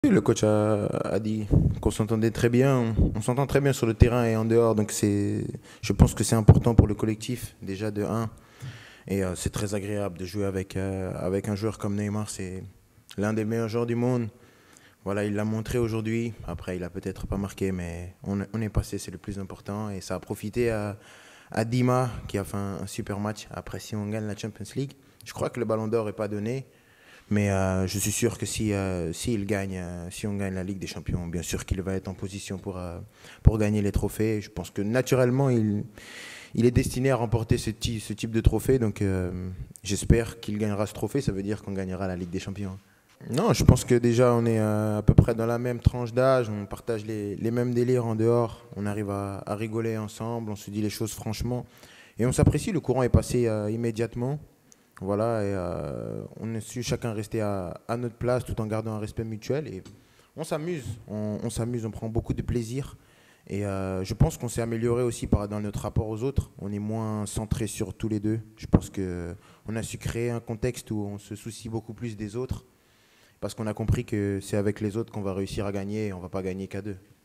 Oui, le coach a dit qu'on s'entendait très bien, on s'entend très bien sur le terrain et en dehors, donc je pense que c'est important pour le collectif, déjà de un, et c'est très agréable de jouer avec un joueur comme Neymar, c'est l'un des meilleurs joueurs du monde. Voilà, il l'a montré aujourd'hui, après il a peut-être pas marqué, mais on est passé, c'est le plus important, et ça a profité à Dima, qui a fait un super match, après si on gagne la Champions League. Je crois que le Ballon d'Or n'est pas donné, mais je suis sûr que si il gagne, si on gagne la Ligue des Champions, bien sûr qu'il va être en position pour gagner les trophées. Je pense que naturellement, il est destiné à remporter ce type de trophée. Donc j'espère qu'il gagnera ce trophée. Ça veut dire qu'on gagnera la Ligue des Champions. Non, je pense que déjà on est à peu près dans la même tranche d'âge, on partage les mêmes délires en dehors, on arrive à rigoler ensemble, on se dit les choses franchement et on s'apprécie, le courant est passé immédiatement. Voilà, et on a su chacun rester à notre place tout en gardant un respect mutuel. Et on s'amuse, on s'amuse, on prend beaucoup de plaisir. Et je pense qu'on s'est amélioré aussi dans notre rapport aux autres. On est moins centré sur tous les deux. Je pense qu'on a su créer un contexte où on se soucie beaucoup plus des autres. Parce qu'on a compris que c'est avec les autres qu'on va réussir à gagner et on ne va pas gagner qu'à deux.